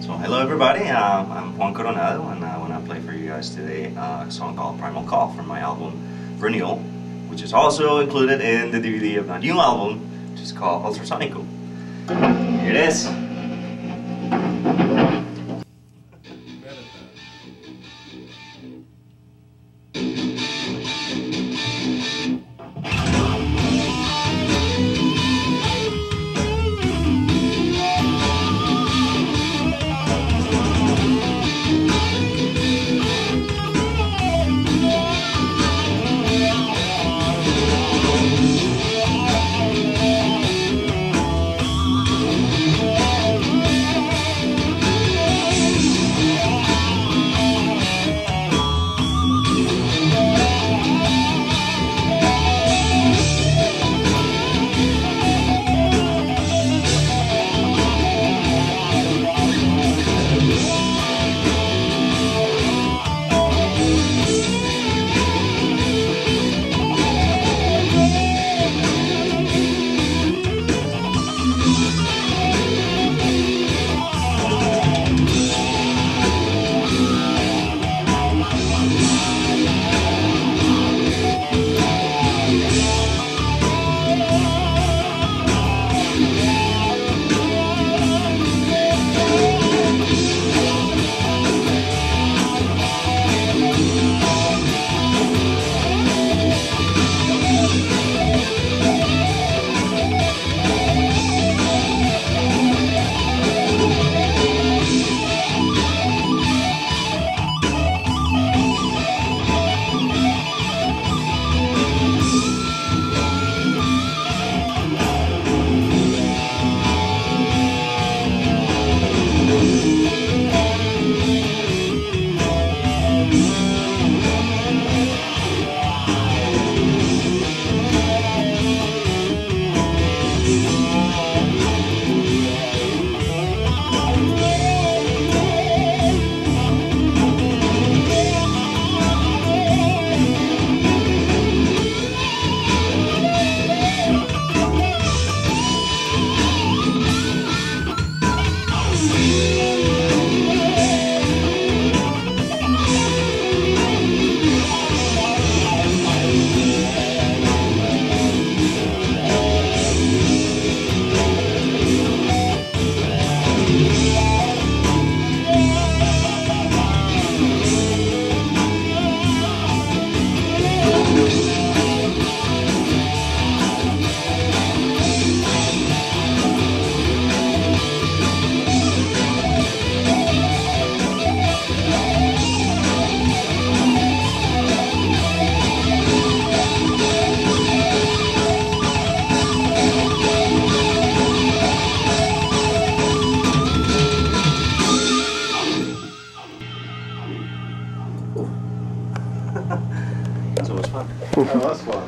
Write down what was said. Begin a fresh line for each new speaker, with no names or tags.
So hello everybody, I'm Juan Coronado, and I want to play for you guys today a song called Primal Call from my album Renewal, which is also included in the DVD of my new album, which is called Ultrasonico. Here it is.
So much fun.
That was fun.